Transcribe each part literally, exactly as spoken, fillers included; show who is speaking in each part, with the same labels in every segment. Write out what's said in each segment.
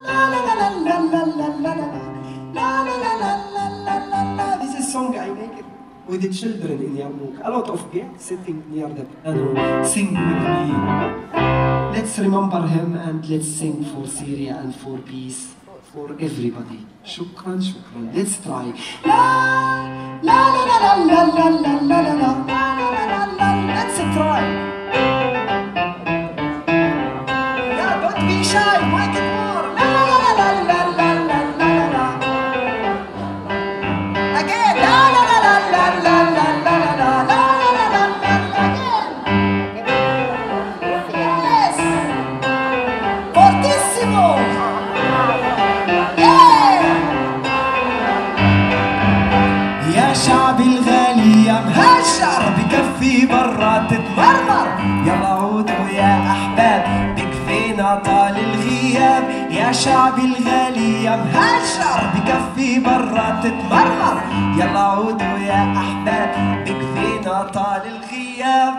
Speaker 1: This is song I make it with the children in Yarmouk. A lot of kids sitting near the piano, sing with me. Let's remember him and let's sing for Syria and for peace, for everybody. Shukran, shukran. Let's try. La la la la la la la la la la la la. Let's try. Yeah, don't be shy. Make it more. La la la la la la la la. Again. La la la la la la la la la la. Yes. Fortissimo. شعبي الغالي يا مهجر بكفي برا تتمرمر، يلا عودوا يا احباب بكفينا طال الغياب. يا شعبي الغالي يا مهجر بكفي برا تتمرمر، يلا عودوا يا احباب بكفينا طال الغياب.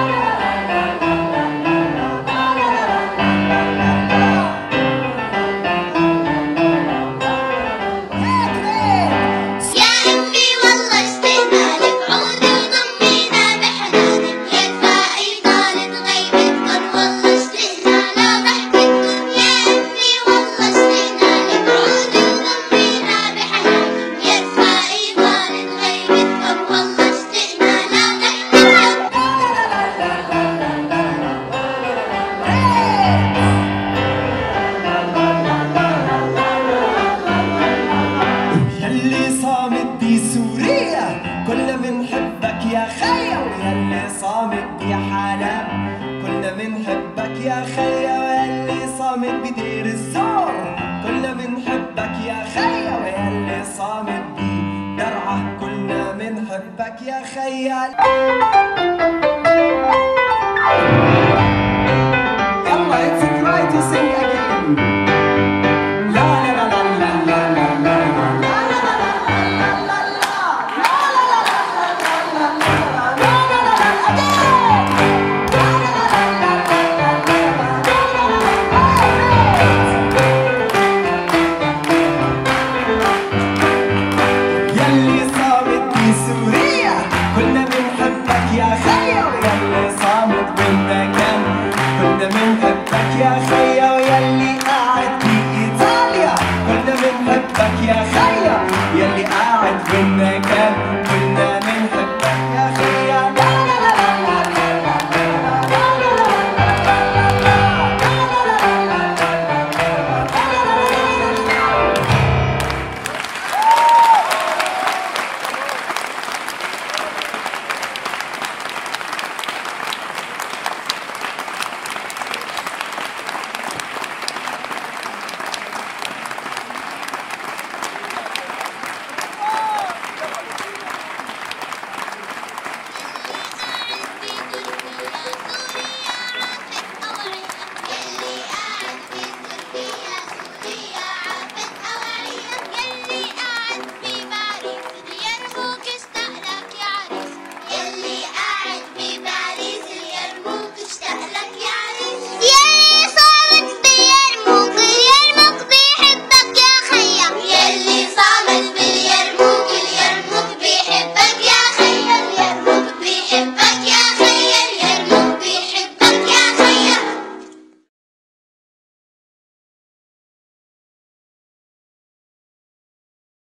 Speaker 1: كلنا بنحبك يا خيا وياللي صامت يا حالة، كلنا بنحبك يا خيا وياللي صامت بدير الزور، كلنا بنحبك يا خيا وياللي صامت بدرعة، كلنا بنحبك يا خيا. يلا